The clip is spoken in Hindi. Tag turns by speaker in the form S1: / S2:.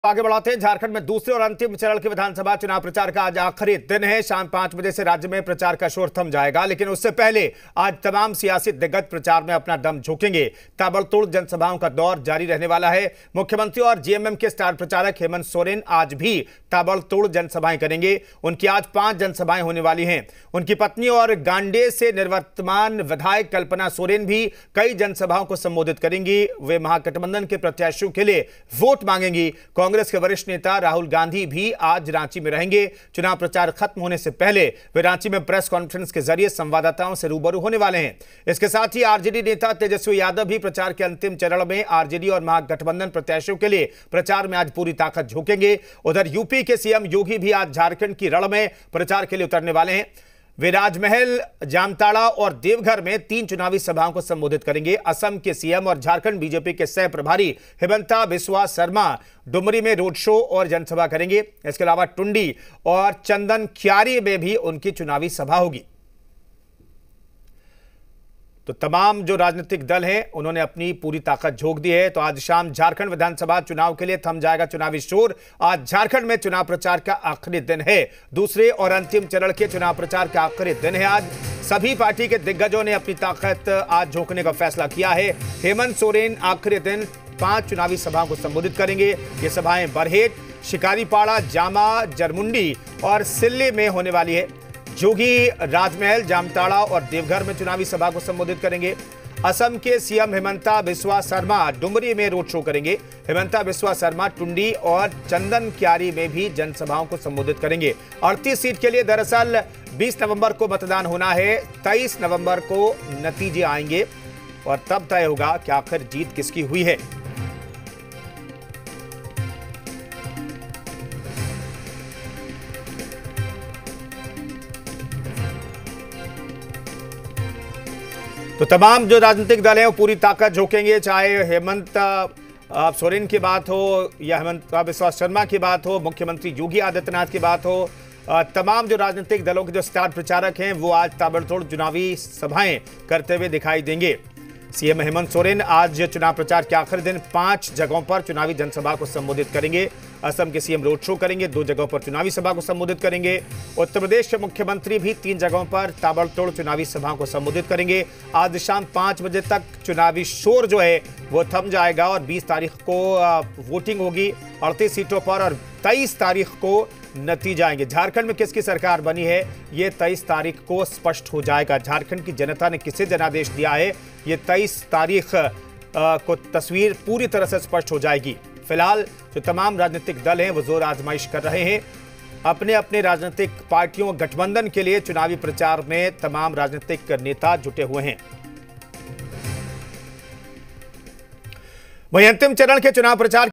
S1: आगे बढ़ाते हैं। झारखंड में दूसरे और अंतिम चरण के विधानसभा चुनाव प्रचार का आज आखिरी दिन है। शाम 5 बजे से राज्य में प्रचार का शोर थम जाएगा, लेकिन उससे पहले आज तमाम सियासी दिग्गज प्रचार में अपना दम झोंकेंगे। ताबड़तोड़ जनसभाओं का दौर जारी रहने वाला है। मुख्यमंत्री और जेएमएम के स्टार प्रचारक हेमंत सोरेन आज भी ताबड़तोड़ जनसभाएं करेंगे। उनकी आज 5 जनसभाएं होने वाली हैं। उनकी पत्नी और गांडे से निवर्तमान विधायक कल्पना सोरेन भी कई जनसभाओं को संबोधित करेंगी। वे महागठबंधन के प्रत्याशियों के लिए वोट मांगेंगी। कांग्रेस के वरिष्ठ नेता राहुल गांधी भी आज रांची में रहेंगे। चुनाव प्रचार खत्म होने से पहले वे रांची में प्रेस कॉन्फ्रेंस के जरिए संवाददाताओं से रूबरू होने वाले हैं। इसके साथ ही आरजेडी नेता तेजस्वी यादव भी प्रचार के अंतिम चरण में आरजेडी और महागठबंधन प्रत्याशियों के लिए प्रचार में आज पूरी ताकत झोंकेंगे। उधर यूपी के सीएम योगी भी आज झारखंड की रण में प्रचार के लिए उतरने वाले हैं। वे राजमहल, जामताड़ा और देवघर में 3 चुनावी सभाओं को संबोधित करेंगे। असम के सीएम और झारखंड बीजेपी के सह प्रभारी हिमंता बिस्वा शर्मा डुमरी में रोड शो और जनसभा करेंगे। इसके अलावा टुंडी और चंदन क्यारी में भी उनकी चुनावी सभा होगी। तो तमाम जो राजनीतिक दल हैं उन्होंने अपनी पूरी ताकत झोंक दी है। तो आज शाम झारखंड विधानसभा चुनाव के लिए थम जाएगा चुनावी शोर। आज झारखंड में चुनाव प्रचार का आखिरी दिन है। दूसरे और अंतिम चरण के चुनाव प्रचार का आखिरी दिन है आज। सभी पार्टी के दिग्गजों ने अपनी ताकत आज झोंकने का फैसला किया है। हेमंत सोरेन आखिरी दिन 5 चुनावी सभाओं को संबोधित करेंगे। ये सभाएं बरहेट, शिकारीपाड़ा, जामा, जरमुंडी और सिल्ली में होने वाली है। जोगी राजमहल, जामताड़ा और देवघर में चुनावी सभा को संबोधित करेंगे। असम के सीएम हिमंता बिस्वा शर्मा डुमरी में रोड शो करेंगे। हिमंता बिस्वा शर्मा टुंडी और चंदन क्यारी में भी जनसभाओं को संबोधित करेंगे। 38 सीट के लिए दरअसल 20 नवंबर को मतदान होना है। 23 नवंबर को नतीजे आएंगे और तब तय होगा कि आखिर जीत किसकी हुई है। तो तमाम जो राजनीतिक दल हैं वो पूरी ताकत झोंकेंगे, चाहे हेमंत सोरेन की बात हो या हेमंत बिस्वा शर्मा की बात हो, मुख्यमंत्री योगी आदित्यनाथ की बात हो। तमाम जो राजनीतिक दलों के जो स्टार प्रचारक हैं वो आज ताबड़तोड़ चुनावी सभाएं करते हुए दिखाई देंगे। सीएम हेमंत सोरेन आज चुनाव प्रचार के आखिरी दिन 5 जगहों पर चुनावी जनसभा को संबोधित करेंगे। असम के सीएम रोड शो करेंगे, 2 जगहों पर चुनावी सभा को संबोधित करेंगे। उत्तर प्रदेश के मुख्यमंत्री भी 3 जगहों पर ताबड़तोड़ चुनावी सभा को संबोधित करेंगे। आज शाम 5 बजे तक चुनावी शोर जो है वो थम जाएगा और 20 तारीख को वोटिंग होगी 38 सीटों पर और 23 तारीख को नतीजे आएंगे। झारखंड में किसकी सरकार बनी है ये 23 तारीख को स्पष्ट हो जाएगा। झारखंड की जनता ने किसे जनादेश दिया है ये 23 तारीख को तस्वीर पूरी तरह से स्पष्ट हो जाएगी। फिलहाल जो तमाम राजनीतिक दल हैं वो जोर आजमाइश कर रहे हैं। अपने अपने राजनीतिक पार्टियों गठबंधन के लिए चुनावी प्रचार में तमाम राजनीतिक नेता जुटे हुए हैं। वहीं अंतिम चरण के चुनाव प्रचार